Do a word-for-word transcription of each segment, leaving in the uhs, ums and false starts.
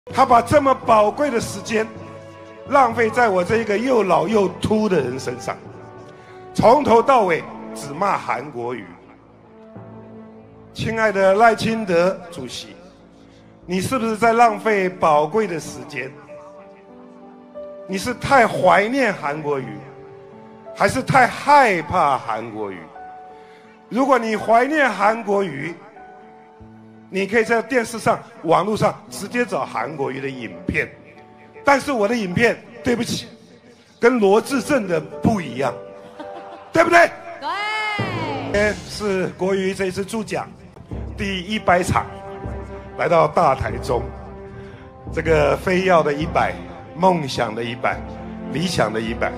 他把这么宝贵的时间浪费在我这一个又老又秃的人身上，从头到尾只骂韩国瑜。亲爱的赖清德主席，你是不是在浪费宝贵的时间？你是太怀念韩国瑜，还是太害怕韩国瑜？如果你怀念韩国瑜，你可以在电视上、网络上直接找韩国瑜的影片，但是我的影片，对不起，跟罗志正的不一样，对不对？ 对。 今天是国瑜这一次助讲第一百场，来到大台中，这个非要的一百，梦想的一百，理想的一百。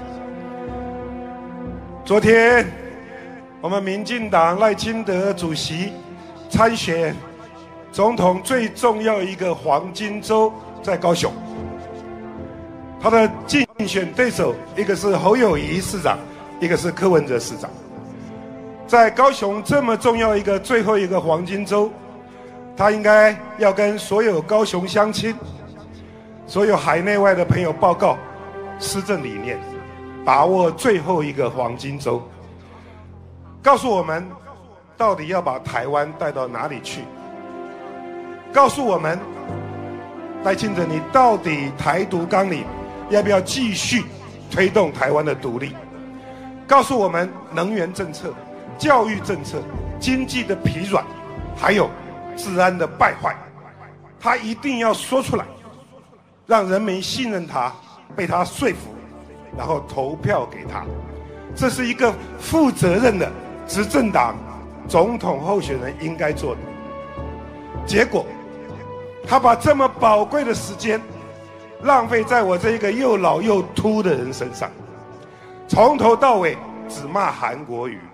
昨天，我们民进党赖清德主席参选总统最重要一个黄金周在高雄，他的竞选对手一个是侯友宜市长，一个是柯文哲市长。在高雄这么重要一个最后一个黄金周，他应该要跟所有高雄乡亲、所有海内外的朋友报告施政理念，把握最后一个黄金周，告诉我们到底要把台湾带到哪里去。告诉我们，赖清德，你到底台独纲领要不要继续推动台湾的独立？告诉我们能源政策、教育政策、经济的疲软，还有治安的败坏，他一定要说出来，让人民信任他，被他说服，然后投票给他。这是一个负责任的执政党总统候选人应该做的。结果他把这么宝贵的时间浪费在我这一个又老又秃的人身上，从头到尾只骂韩国瑜。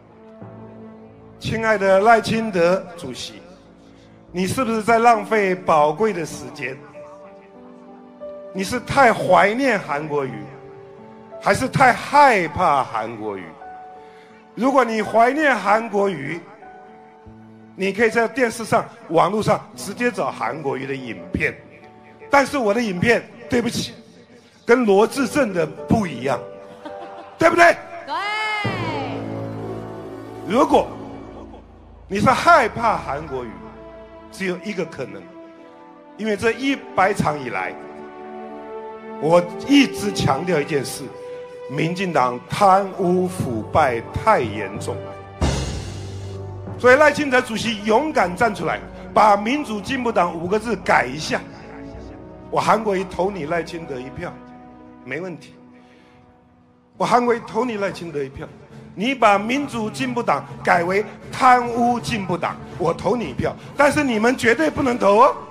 亲爱的赖清德主席，你是不是在浪费宝贵的时间？你是太怀念韩国瑜，还是太害怕韩国瑜？如果你怀念韩国瑜，你可以在电视上、网络上直接找韩国瑜的影片，但是我的影片，对不起，跟罗志正的不一样，对不对？ 对。 如果你是害怕韩国瑜，只有一个可能，因为这一百场以来，我一直强调一件事：民进党贪污腐败太严重。所以赖清德主席勇敢站出来，把民主进步党五个字改一下，我韩国瑜投你赖清德一票，没问题。我韩国瑜投你赖清德一票，你把民主进步党改为贪污进步党，我投你一票，但是你们绝对不能投哦。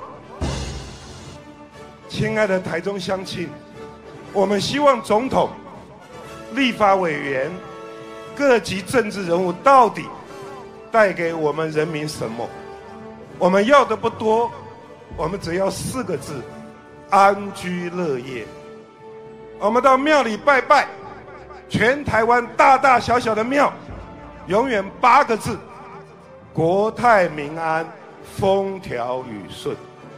亲爱的台中乡亲，我们希望总统、立法委员、各级政治人物到底带给我们人民什么？我们要的不多，我们只要四个字：安居乐业。我们到庙里拜拜，全台湾大大小小的庙，永远八个字：国泰民安，风调雨顺。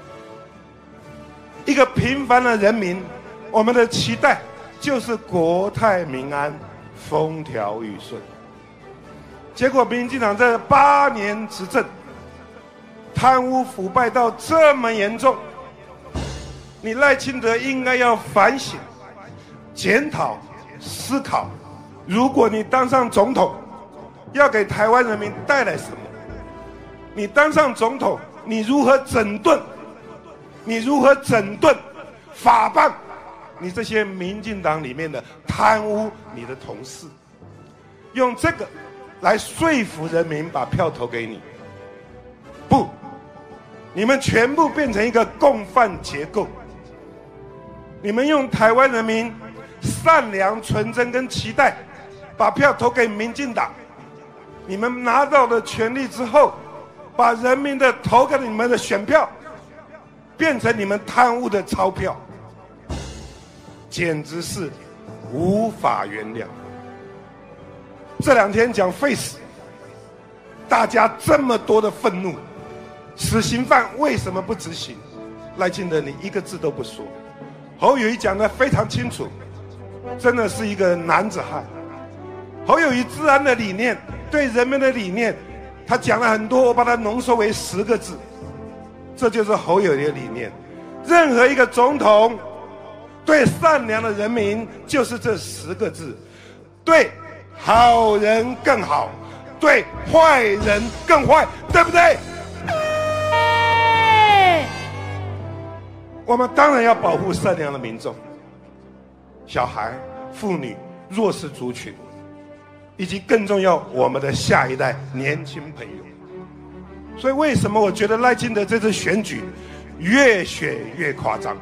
一个平凡的人民，我们的期待就是国泰民安，风调雨顺。结果民进党这八年执政，贪污腐败到这么严重，你赖清德应该要反省、检讨、思考，如果你当上总统，要给台湾人民带来什么？你当上总统，你如何整顿？你如何整顿、法办你这些民进党里面的贪污你的同事？用这个来说服人民把票投给你？不，你们全部变成一个共犯结构。你们用台湾人民善良、纯真跟期待，把票投给民进党。你们拿到了权力之后，把人民的投给你们的选票，变成你们贪污的钞票，简直是无法原谅。这两天讲废死，大家这么多的愤怒，死刑犯为什么不执行？ 赖清德你一个字都不说。侯友宜讲得非常清楚，真的是一个男子汉。侯友宜治安的理念，对人民的理念，他讲了很多，我把它浓缩为十个字，这就是侯友宜的理念。任何一个总统对善良的人民就是这十个字，对好人更好，对坏人更坏，对不对？我们当然要保护善良的民众，小孩、妇女、弱势族群，以及更重要我们的下一代年轻朋友。所以为什么我觉得赖清德这次选举越选越夸张？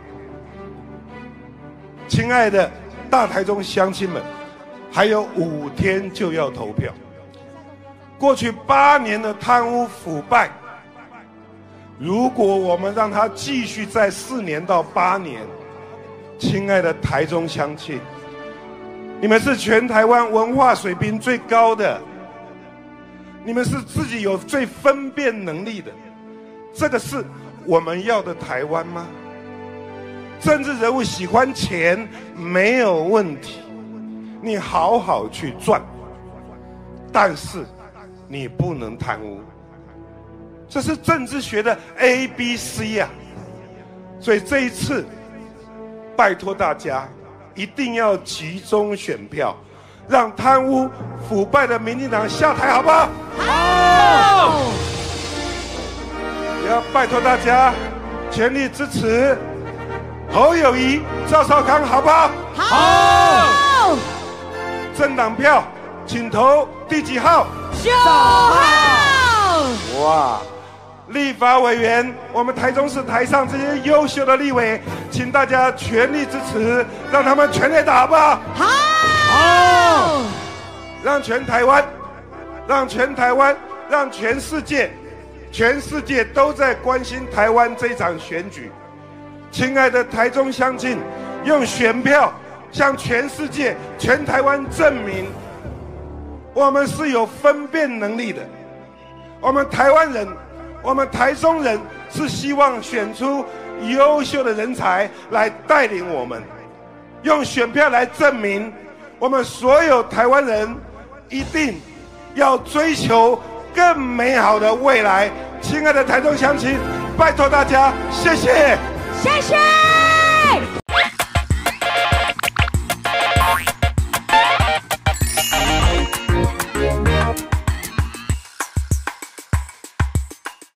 亲爱的大台中乡亲们，还有五天就要投票。过去八年的贪污腐败，如果我们让它继续在四年到八年，亲爱的台中乡亲，你们是全台湾文化水平最高的，你们是自己有最分辨能力的，这个是我们要的台湾吗？政治人物喜欢钱没有问题，你好好去赚，但是你不能贪污，这是政治学的 A B C 啊。所以这一次拜托大家一定要集中选票，让贪污腐败的民进党下台，好不好？好。也要拜托大家全力支持侯友宜、赵少康，好不好？好。政党票请投第几号？九号。哇！立法委员，我们台中市台上这些优秀的立委，请大家全力支持，让他们全力打，好不好？好。好。让全台湾，让全台湾，让全世界，全世界都在关心台湾这场选举。亲爱的台中乡亲，用选票向全世界、全台湾证明，我们是有分辨能力的。我们台湾人，我们台中人是希望选出优秀的人才来带领我们，用选票来证明，我们所有台湾人一定要追求更美好的未来。亲爱的台中乡亲，拜托大家，谢谢。谢谢。